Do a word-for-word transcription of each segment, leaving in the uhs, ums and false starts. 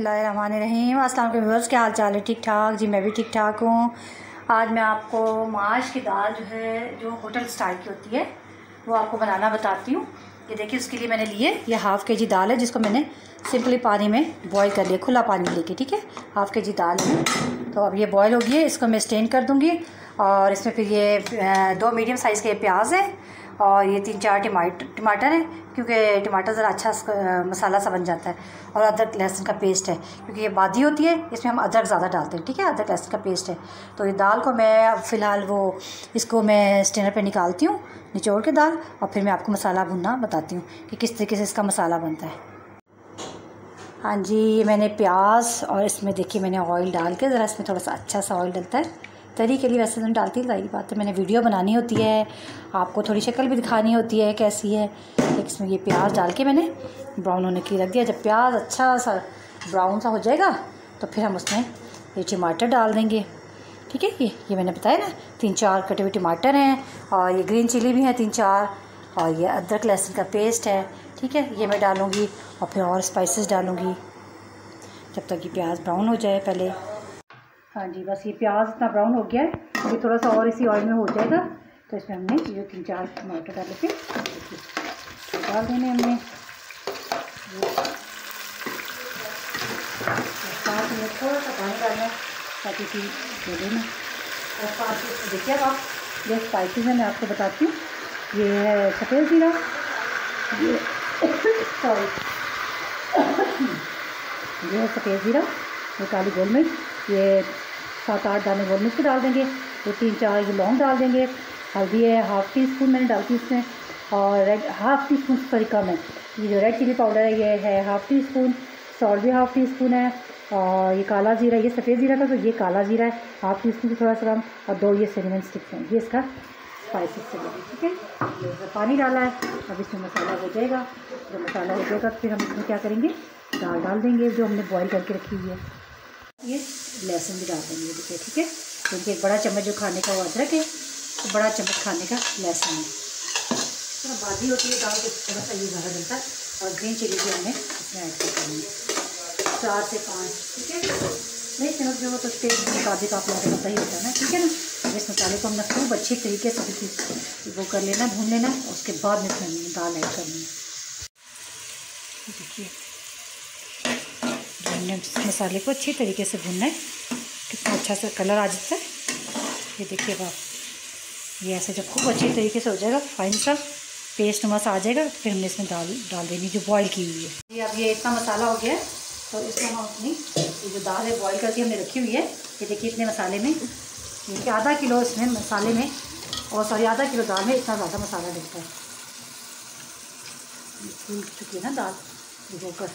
बिस्मिल्लाहिर्रहमानिर्रहीम। अस्सलाम वालेकुम व्यूअर्स, क्या हाल चाल है? ठीक ठाक जी, मैं भी ठीक ठाक हूँ। आज मैं आपको माश की दाल जो है जो होटल स्टाइल की होती है वो आपको बनाना बताती हूँ। ये देखिए, उसके लिए मैंने लिए ये हाफ़ के जी दाल है जिसको मैंने सिंपली पानी में बॉईल कर लिया, खुला पानी लेके। ठीक है, हाफ़ के जी दाल है। तो अब ये बॉईल हो गई है, इसको मैं स्टेन कर दूँगी। और इसमें फिर ये दो मीडियम साइज़ के प्याज हैं और ये तीन चार टमाटर टमाटर है, क्योंकि टमाटर ज़रा अच्छा मसाला सा बन जाता है। और अदरक लहसुन का पेस्ट है, क्योंकि ये बादी होती है, इसमें हम अदरक ज़्यादा डालते हैं। ठीक है, अदरक लहसुन का पेस्ट है। तो ये दाल को मैं अब फ़िलहाल वो इसको मैं स्टेनर पे निकालती हूँ, निचोड़ के दाल, और फिर मैं आपको मसाला भुनना बताती हूँ कि किस तरीके से इसका मसाला बनता है। हाँ जी, ये मैंने प्याज और इसमें देखिए मैंने ऑयल डाल के, ज़रा इसमें थोड़ा सा अच्छा सा ऑयल डलता है तरी के लिए। वैसे तो डालती है, जाहिर बात है, मैंने वीडियो बनानी होती है, आपको थोड़ी शक्ल भी दिखानी होती है कैसी है। एक इसमें ये प्याज डाल के मैंने ब्राउन होने के लिए रख दिया। जब प्याज अच्छा सा ब्राउन सा हो जाएगा तो फिर हम उसमें ये टमाटर डाल देंगे। ठीक है, ये ये मैंने बताया ना, तीन चार कटे हुए टमाटर हैं और ये ग्रीन चिली भी हैं तीन चार, और ये अदरक लहसुन का पेस्ट है। ठीक है, ये मैं डालूँगी और फिर और स्पाइसेस डालूँगी जब तक ये प्याज ब्राउन हो जाए पहले। हाँ जी, बस ये प्याज इतना ब्राउन हो गया है, ये थोड़ा सा और इसी ऑयल में हो जाएगा। तो इसमें हमने ये तीन चार टमाटर डाले थे डाल देने हमने। साथ में थोड़ा सा पानी डालना ताकि इसी दे देना। और साथ में देखिए, अब आप ये स्पाइसेस हैं मैं आपको बताती हूँ। ये है सफ़ेद ज़ीरा, ये सॉरी ये है सफ़ेद ज़ीरा, ये काली गोल मिर्च, ये सात आठ दाने गोल मिर्च डाल देंगे, ये तीन चार ये लौंग डाल देंगे। हल्दी है हाफ़ टी स्पून मैंने डालती इसमें, और रेड हाफ़ टी स्पून से कम है। ये जो रेड चिली पाउडर है ये है हाफ़ टी स्पून, सॉल्ट भी हाफ़ टी स्पून है। और ये काला ज़ीरा, ये सफ़ेद ज़ीरा था तो ये काला ज़ीरा है हाफ़ टी स्पून से थोड़ा सा कम, और दो ये सिनेमन स्टिक्स हैं, ये इसका स्पाइसेस से लगे। ठीक है, ये पानी डाला है, अब इसमें मसाला हो जाएगा। जब मसाला हो जाएगा तो फिर हम इसमें क्या करेंगे, दाल डाल देंगे जो हमने बॉईल करके रखी हुई है। ये लहसुन भी डाल देंगे देखिए। ठीक है, क्योंकि एक बड़ा चम्मच जो खाने का वो अदरक है, तो बड़ा चम्मच खाने का लहसुन है। थोड़ा बादी होती है दाल तो थोड़ा सा ये ज़्यादा डलता है। और ग्रीन चिली भी हमने इसमें ऐड कर देंगे, चार से पाँच। ठीक है, नहीं नमक जो हो तो टेस्ट के मुताबिक आप लोगों को पता ही होता है ना। ठीक है ना, इस मसाले को हमने खूब अच्छी तरीके से वो कर लेना, भून लेना, और उसके बाद में इसमें दाल ऐड करनी है। देखिए, हमने मसाले को अच्छी तरीके से भूनना है, कितना अच्छा सा कलर आ जाता है। ये देखिए आप, ये ऐसे जब खूब अच्छी तरीके से हो जाएगा, फाइन सा पेस्ट नुमा आ जाएगा, तो फिर हमने इसमें दाल डाल देनी जो बॉईल की हुई है। ये अब ये इतना मसाला हो गया है, तो इसमें हम अपनी ये जो दाल है बॉईल करके हमने रखी हुई है, ये देखिए इतने मसाले में, ये आधा किलो इसमें मसाले में, और सॉरी आधा किलो दाल में इतना ज़्यादा मसाला डलता है। फूल चुकी है ना दाल भिगोकर।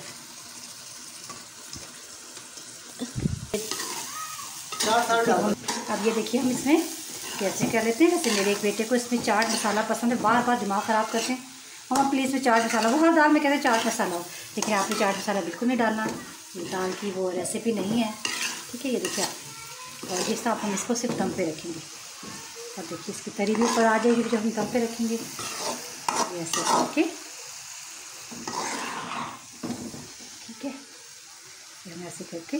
अब ये देखिए, हम इसमें कैसे कर लेते हैं। जैसे मेरे एक बेटे को इसमें चाट मसाला पसंद है, बार बार दिमाग ख़राब करते हैं, हम प्लीज़ में चाट मसाला, वो हर दाल में कहते हैं चाट मसाला हो, लेकिन आपने चाट मसाला बिल्कुल नहीं डालना, ये दाल की वो रेसिपी नहीं है। ठीक है, ये देखिए आप, और जिस तरह हम इसको सिर्फ दम पे रखेंगे, और देखिए इसकी तरी भी ऊपर आ जाएगी जब हम दम पे रखेंगे, ऐसे करके। ठीक है, हम ऐसे करके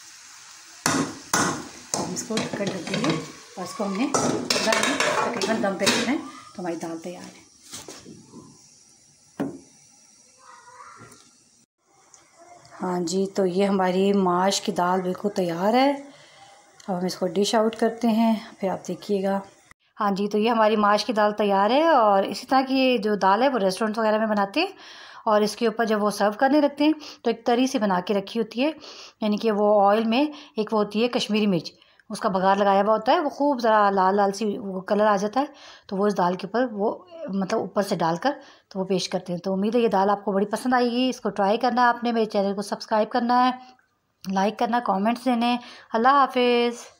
हम इसको ढक्कन ढक देंगे, और इसको हमने तकरीबन दम पे रखना है, तो हमारी दाल तैयार है। हाँ जी, तो ये हमारी माश की दाल बिल्कुल तैयार है। अब हम इसको डिश आउट करते हैं, फिर आप देखिएगा। हाँ जी, तो ये हमारी माश की दाल तैयार है, और इसी तरह की जो दाल है वो रेस्टोरेंट वगैरह में बनाते हैं, और इसके ऊपर जब वो सर्व करने लगते हैं तो एक तरी से बना के रखी होती है, यानी कि वो ऑयल में एक वो होती है कश्मीरी मिर्च, उसका बघार लगाया हुआ होता है, वो खूब ज़रा लाल लाल सी वो कलर आ जाता है, तो वो इस दाल के ऊपर वो मतलब ऊपर से डालकर तो वो पेश करते हैं। तो उम्मीद है ये दाल आपको बड़ी पसंद आएगी, इसको ट्राई करना है आपने, मेरे चैनल को सब्सक्राइब करना है, लाइक करना, कमेंट्स देने। अल्लाह हाफिज़।